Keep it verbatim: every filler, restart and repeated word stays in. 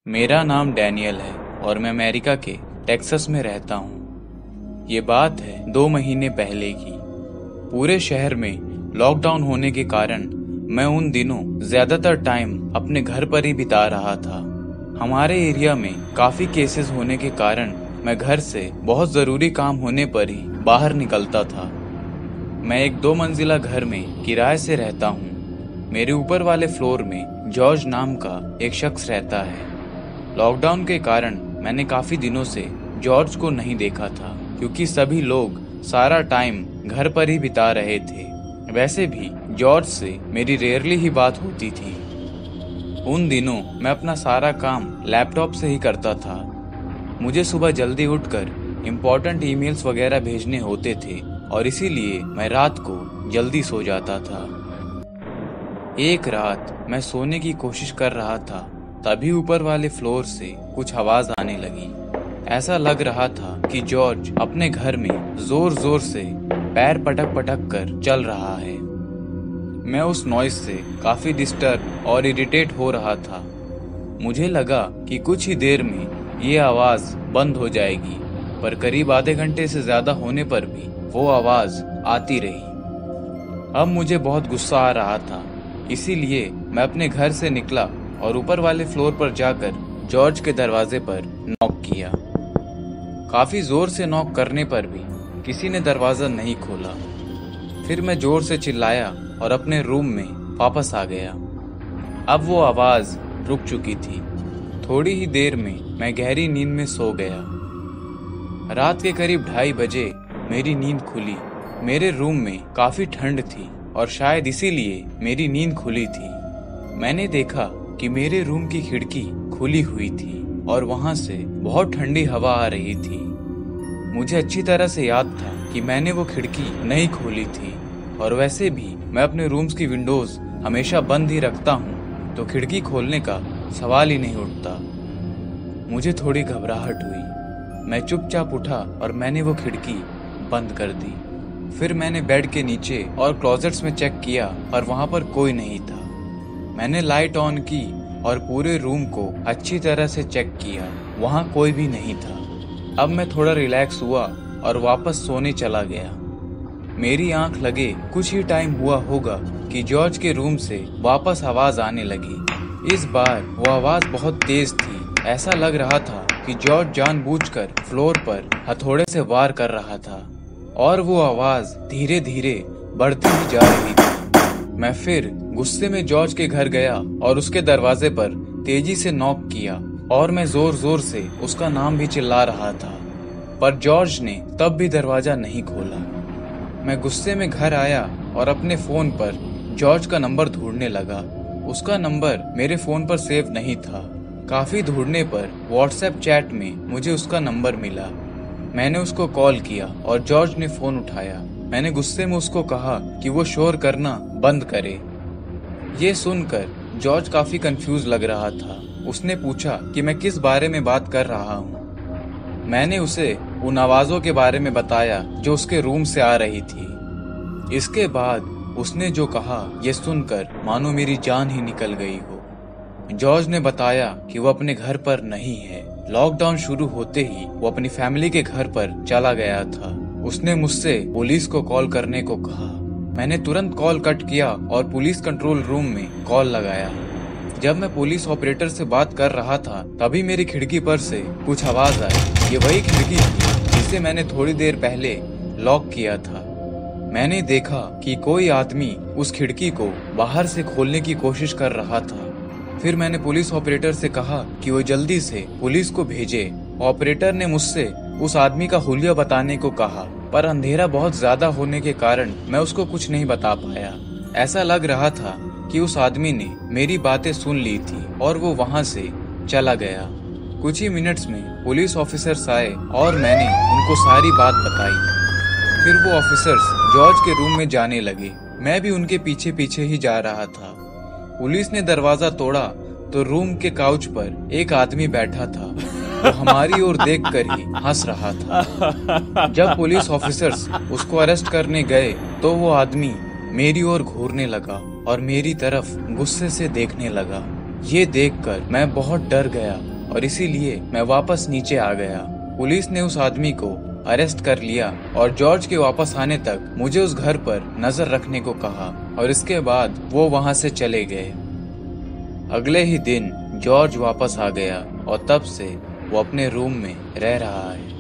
मेरा नाम डैनियल है और मैं अमेरिका के टेक्सास में रहता हूँ। ये बात है दो महीने पहले की। पूरे शहर में लॉकडाउन होने के कारण मैं उन दिनों ज्यादातर टाइम अपने घर पर ही बिता रहा था। हमारे एरिया में काफी केसेस होने के कारण मैं घर से बहुत जरूरी काम होने पर ही बाहर निकलता था। मैं एक दो मंजिला घर में किराए से रहता हूँ। मेरे ऊपर वाले फ्लोर में जॉर्ज नाम का एक शख्स रहता है। लॉकडाउन के कारण मैंने काफी दिनों से जॉर्ज को नहीं देखा था, क्योंकि सभी लोग सारा टाइम घर पर ही बिता रहे थे। वैसे भी जॉर्ज से मेरी रेयरली ही बात होती थी। उन दिनों मैं अपना सारा काम लैपटॉप से ही करता था। मुझे सुबह जल्दी उठकर इम्पोर्टेंट ईमेल्स वगैरह भेजने होते थे और इसीलिए मैं रात को जल्दी सो जाता था। एक रात मैं सोने की कोशिश कर रहा था, तभी ऊपर वाले फ्लोर से कुछ आवाज आने लगी। ऐसा लग रहा था कि जॉर्ज अपने घर में जोर जोर से पैर पटक पटक कर चल रहा है। मैं उस नॉइज से काफी डिस्टर्ब और इरिटेट हो रहा था। मुझे लगा कि कुछ ही देर में ये आवाज बंद हो जाएगी, पर करीब आधे घंटे से ज्यादा होने पर भी वो आवाज आती रही। अब मुझे बहुत गुस्सा आ रहा था, इसीलिए मैं अपने घर से निकला और ऊपर वाले फ्लोर पर जाकर जॉर्ज के दरवाजे पर नॉक किया। काफी जोर से नॉक करने पर भी किसी ने दरवाजा नहीं खोला। फिर मैं जोर से चिल्लाया और अपने रूम में वापस आ गया। अब वो आवाज रुक चुकी थी। थोड़ी ही देर में मैं गहरी नींद में सो गया। रात के करीब ढाई बजे मेरी नींद खुली। मेरे रूम में काफी ठंड थी और शायद इसीलिए मेरी नींद खुली थी। मैंने देखा कि मेरे रूम की खिड़की खुली हुई थी और वहां से बहुत ठंडी हवा आ रही थी। मुझे अच्छी तरह से याद था कि मैंने वो खिड़की नहीं खोली थी, और वैसे भी मैं अपने रूम्स की विंडोज हमेशा बंद ही रखता हूँ, तो खिड़की खोलने का सवाल ही नहीं उठता। मुझे थोड़ी घबराहट हुई। मैं चुपचाप उठा और मैंने वो खिड़की बंद कर दी। फिर मैंने बेड के नीचे और क्लोजेट्स में चेक किया और वहां पर कोई नहीं था। मैंने लाइट ऑन की और पूरे रूम को अच्छी तरह से चेक किया, वहां कोई भी नहीं था। अब मैं थोड़ा रिलैक्स हुआ और वापस सोने चला गया। मेरी आंख लगे कुछ ही टाइम हुआ होगा कि जॉर्ज के रूम से वापस आवाज आने लगी। इस बार वो आवाज बहुत तेज थी। ऐसा लग रहा था कि जॉर्ज जानबूझकर फ्लोर पर हथौड़े से वार कर रहा था, और वो आवाज धीरे धीरे बढ़ती ही जा रही थी। मैं फिर गुस्से में जॉर्ज के घर गया और उसके दरवाजे पर तेजी से नॉक किया, और मैं जोर जोर से उसका नाम भी चिल्ला रहा था, पर जॉर्ज ने तब भी दरवाजा नहीं खोला। मैं गुस्से में घर आया और अपने फोन पर जॉर्ज का नंबर ढूंढने लगा। उसका नंबर मेरे फोन पर सेव नहीं था। काफी ढूंढने पर व्हाट्सएप चैट में मुझे उसका नंबर मिला। मैंने उसको कॉल किया और जॉर्ज ने फोन उठाया। मैंने गुस्से में उसको कहा कि वो शोर करना बंद करे। ये सुनकर जॉर्ज काफी कंफ्यूज लग रहा था। उसने पूछा कि मैं किस बारे में बात कर रहा हूँ। मैंने उसे उन आवाजों के बारे में बताया जो उसके रूम से आ रही थी। इसके बाद उसने जो कहा, ये सुनकर मानो मेरी जान ही निकल गई हो। जॉर्ज ने बताया कि वो अपने घर पर नहीं है। लॉकडाउन शुरू होते ही वो अपनी फैमिली के घर पर चला गया था। उसने मुझसे पुलिस को कॉल करने को कहा। मैंने तुरंत कॉल कट किया और पुलिस कंट्रोल रूम में कॉल लगाया। जब मैं पुलिस ऑपरेटर से बात कर रहा था, तभी मेरी खिड़की पर से कुछ आवाज आई। ये वही खिड़की थी जिसे मैंने थोड़ी देर पहले लॉक किया था। मैंने देखा कि कोई आदमी उस खिड़की को बाहर से खोलने की कोशिश कर रहा था। फिर मैंने पुलिस ऑपरेटर से कहा कि वो जल्दी से पुलिस को भेजे। ऑपरेटर ने मुझसे उस आदमी का हुलिया बताने को कहा, पर अंधेरा बहुत ज्यादा होने के कारण मैं उसको कुछ नहीं बता पाया। ऐसा लग रहा था कि उस आदमी ने मेरी बातें सुन ली थी और वो वहां से चला गया। कुछ ही मिनट्स में पुलिस ऑफिसर्स आए और मैंने उनको सारी बात बताई। फिर वो ऑफिसर्स जॉर्ज के रूम में जाने लगे। मैं भी उनके पीछे पीछे ही जा रहा था। पुलिस ने दरवाजा तोड़ा तो रूम के काउच पर एक आदमी बैठा था। वो हमारी ओर देखकर ही हंस रहा था। जब पुलिस ऑफिसर्स उसको अरेस्ट करने गए तो वो आदमी मेरी ओर घूरने लगा और मेरी तरफ गुस्से से देखने लगा। ये देखकर मैं बहुत डर गया और इसीलिए मैं वापस नीचे आ गया। पुलिस ने उस आदमी को अरेस्ट कर लिया और जॉर्ज के वापस आने तक मुझे उस घर पर नजर रखने को कहा और इसके बाद वो वहां से चले गए। अगले ही दिन जॉर्ज वापस आ गया और तब से वो अपने रूम में रह रहा है।